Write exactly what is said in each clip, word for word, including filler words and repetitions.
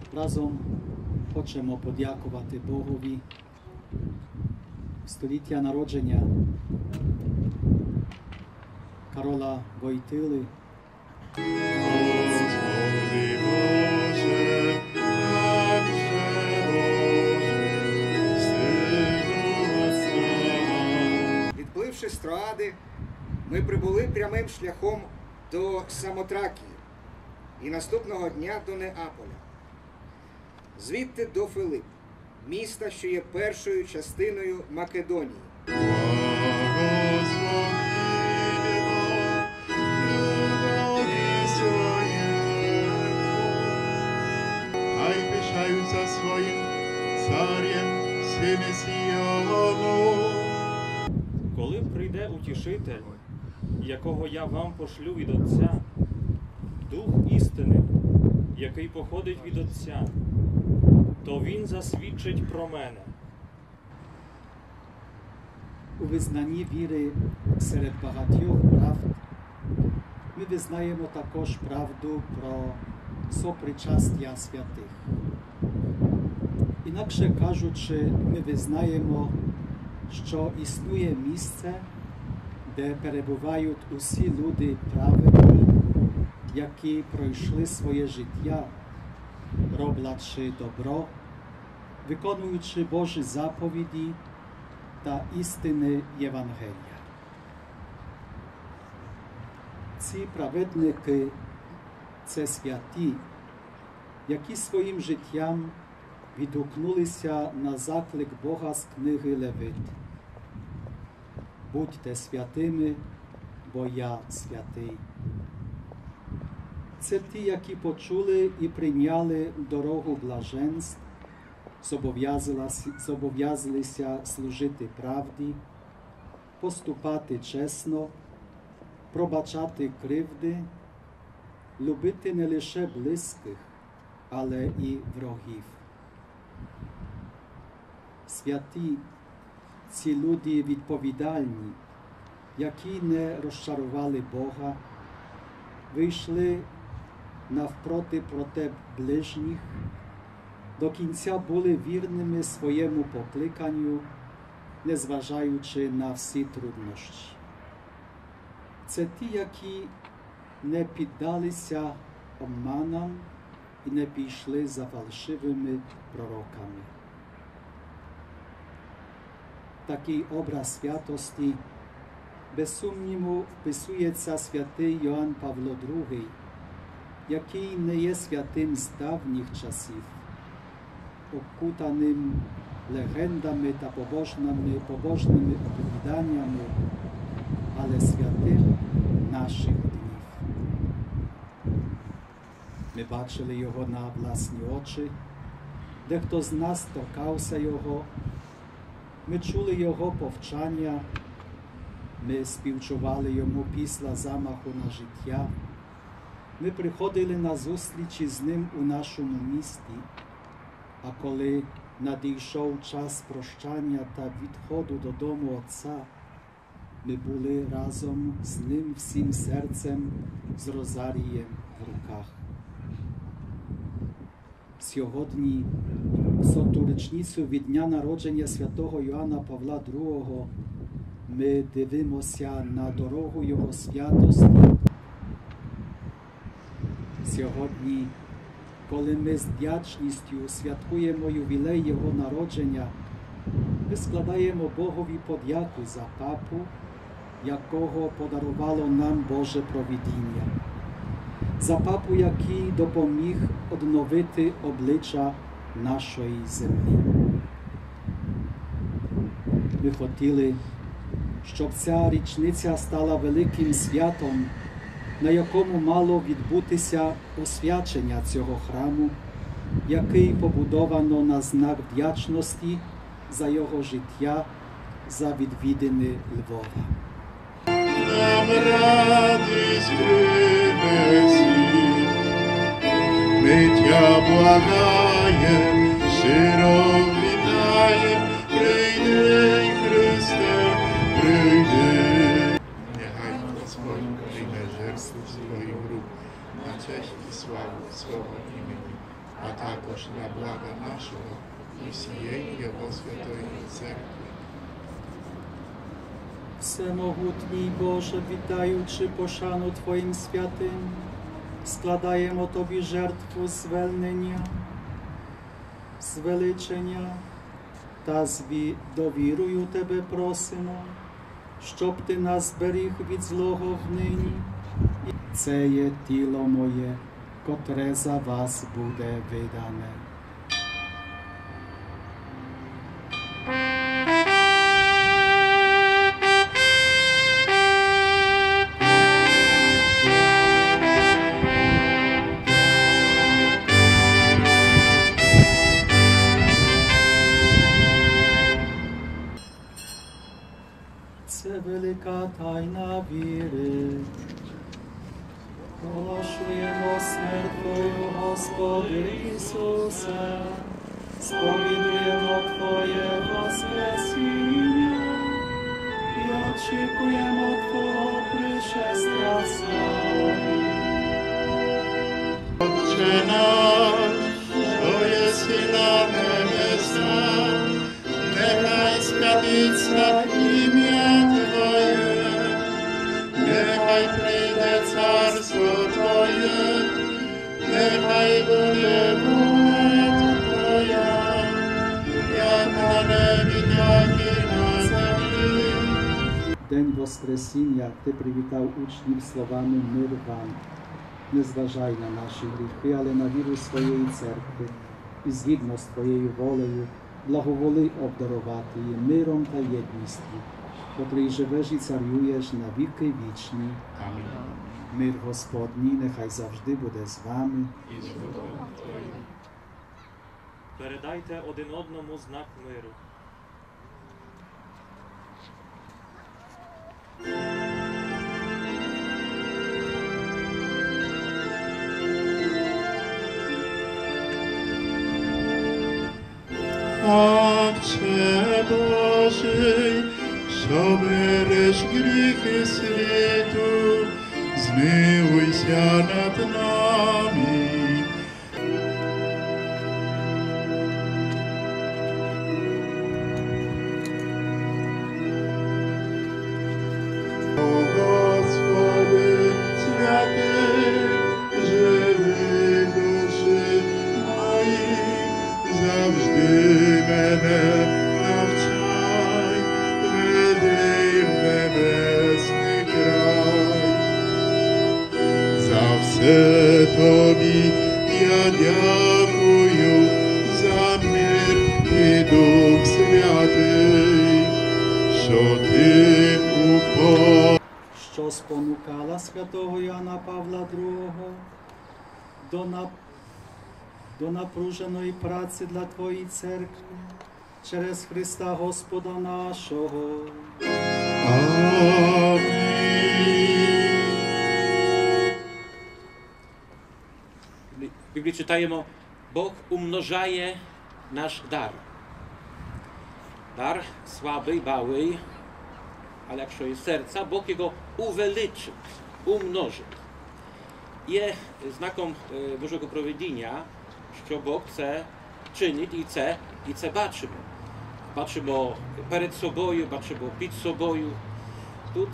Разом хочемо подякувати Богові в століття народження Карола Войтили. Господи Боже, наше Боже, Сину Отця. Відпливши з Троади, ми прибули прямим шляхом до Самотракії і наступного дня до Неаполя. Звідти до Филипп, міста, що є першою частиною Македонії. Хай пишаються своїм царем сини Сіону. Коли прийде утішитель, якого я вам пошлю від Отця, Дух істини, який походить від Отця, то Він засвідчить про мене. У визнанні віри серед багатьох правд ми визнаємо також правду про сопричастя святих. Інакше кажучи, ми визнаємо, що існує місце, де перебувають усі люди праведні, які пройшли своє життя, роблячи добро, виконуючи Божі заповіді та істини Євангелія. Ці праведники – це святі, які своїм життям відгукнулися на заклик Бога з книги Левит. Будьте святими, бо я святий. Це ті, які почули і прийняли дорогу блаженств, зобов'язалися служити правді, поступати чесно, пробачати кривди, любити не лише близьких, але і ворогів. Святі – ці люди відповідальні, які не розчарували Бога, вийшли навпроти проти ближніх, до кінця були вірними своєму покликанню, незважаючи на всі труднощі. Це ті, які не піддалися обманам і не пішли за фальшивими пророками. Такий образ святості, без сумніву, вписується святий Йоанн Павло другий, який не є святим з давніх часів, окутаним легендами та побожними, побожними оповіданнями, але святим наших днів. Ми бачили його на власні очі, дехто з нас торкався його, ми чули його повчання, ми співчували йому після замаху на життя, ми приходили на зустрічі з ним у нашому місті, а коли надійшов час прощання та відходу додому Отця, ми були разом з ним всім серцем, з розарієм в руках. Сьогодні, в соту річницю від дня народження святого Йоанна Павла другого, ми дивимося на дорогу його святості. Сьогодні, коли ми з вдячністю святкуємо ювілей його народження, ми складаємо Богові подяку за папу, якого подарувало нам Боже провидіння. За папу, який допоміг одновити обличчя нашої землі. Ми хотіли, щоб ця річниця стала великим святом, на якому мало відбутися освячення цього храму, який побудовано на знак вдячності за його життя, за відвідини Львова. Нам радість принеси, ми тя благаєм, щиро вітаєм, прийди, Христе, прийди. Нехай Господь прийме жертву своїх рук на честь і славу свого імені. а також для блага нашого і всієї Його святої церкви. Всемогутній Боже, віддаючи пошану Твоїм святим, складаємо Тобі жертву звільнення, звеличення та з ві- довірою Тебе просимо, щоб Ти нас зберіг від злого внині. Це є тіло моє, котре за вас буде видане. Це велика тайна віри. Оголошуємо смерть Твою, Господи Ісусе, сповідуємо Твоє воскресіння і очікуємо Твого пришестя в славі. Отче наш, що єси на небесах, нехай святиться ім'я Твоє, нехай прийде царство Твоє, нехай буде воля Твоя, як на небі, так і на землі. День Воскресіння Ти привітав учнів словами «Мир вам». Не зважай на наші гріхи, але на віру своєї церкви і згідно з Твоєю волею благоволи обдарувати її миром та єдністю, котрий живеш і царюєш на віки вічні. Амінь. Мир Господній нехай завжди буде з вами. І з Богом Твоїм. Передайте один одному знак миру. Отче Божий, що береш гріхи світу, змилуйся над нами. О Господи, святий, живи душі мої, завжди мене навчай, веди в небесний край. За все Тобі я дякую, за мир і Дух Святий, що Ти упор. Що спонукала святого Іоанна Павла другого до, на... до напруженої праці для Твоєї церкви через Христа Господа нашого. Амінь. W Biblii czytajemy, Bóg umnożaje nasz dar. Dar słaby, mały, ale якщо є серця, Бог його увеличить, умножить. Є знаком Божого провидіння, що Бог це чинить і це, і це бачимо. Бачимо перед собою, бачимо під собою. Тут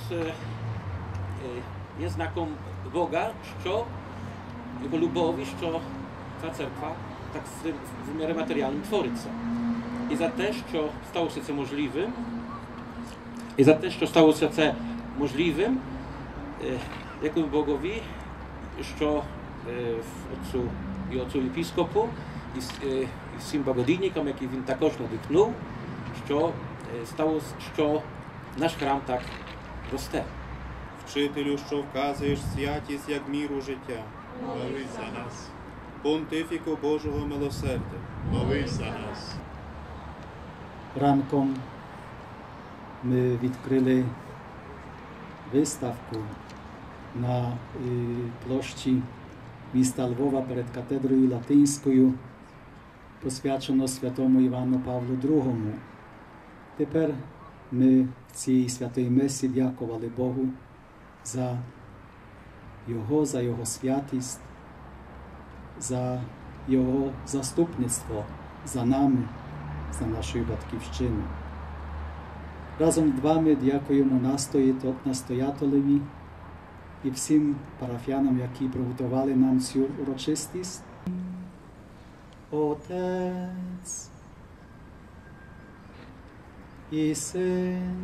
є знаком Бога, що Його любові, що ця церква так в вимірі матеріальним твориться. І за те, що сталося це можливим, і за те, що сталося це можливим, дякую Богові, що отцу і отцу єпископу, і всім благодійникам, які він також надихнув, що сталося, що наш храм так росте. Вчителю, що вказуєш святість як міру життя, Молись за нас, понтифіку Божого милосердя, молись за нас. Ранком ми відкрили виставку на е, площі міста Львова перед катедрою Латинською, посвячено святому Івану Павлу другому. Тепер ми в цій святій месі дякували Богу за Його, за Його святість, за Його заступництво за нами, за нашою батьківщиною. Разом з вами дякуємо настоятелеві і всім парафіянам, які приготували нам цю урочистість. Отець і Син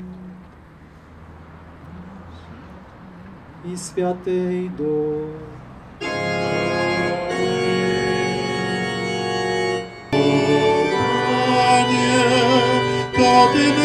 і Святий Дух. Panie, to Ty